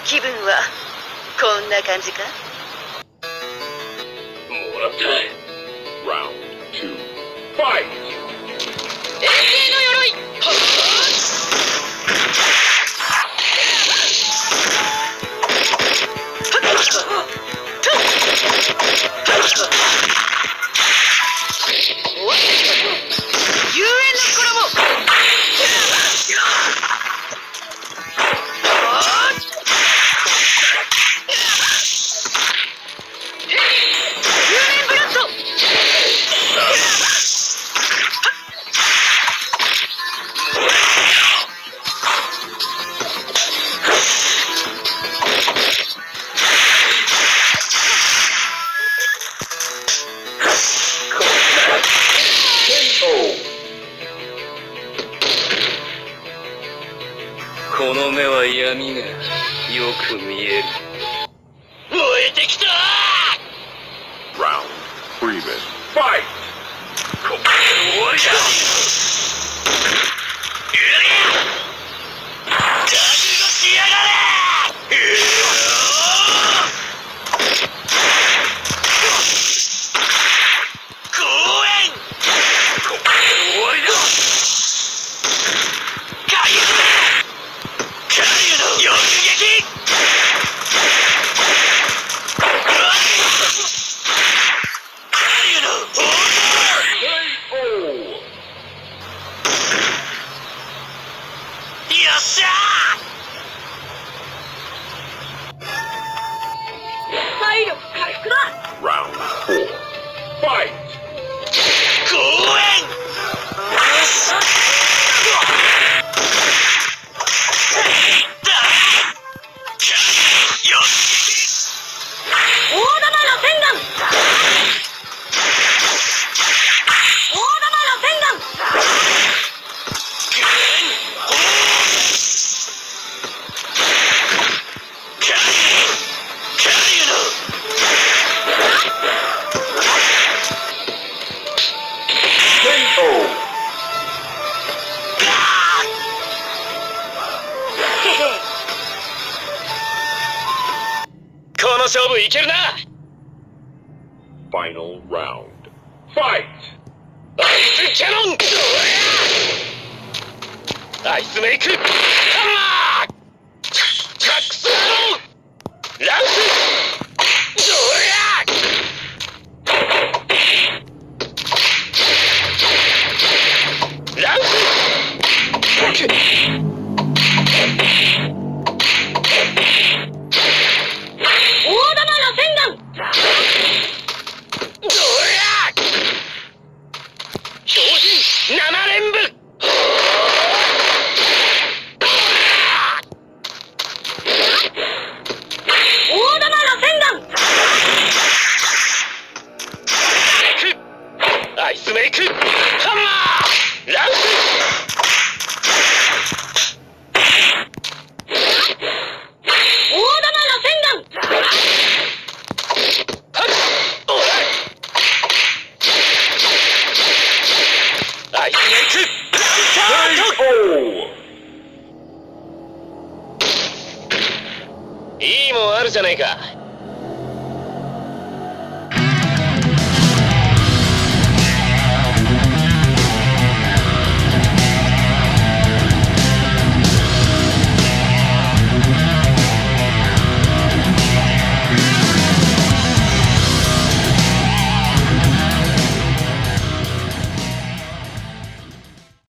気分はこんな感じか？ もらった。Round 2 Fight! 永世の鎧。遊園の衣。 この目は闇がよく見える。 燃えてきたー。 Round 3 Fight! ここで終わりだ。覚悟しやがれ。Round 4 Fight! この勝負いけるな。 Final round Fight! アイスキャノン。アイスメイクハンマー。マックスアローラウス。ラウス。7連部。大玉螺旋弾。アイスメイクハンマーラウス。大玉螺旋弾。アイスメイクいいもんあるじゃねえか。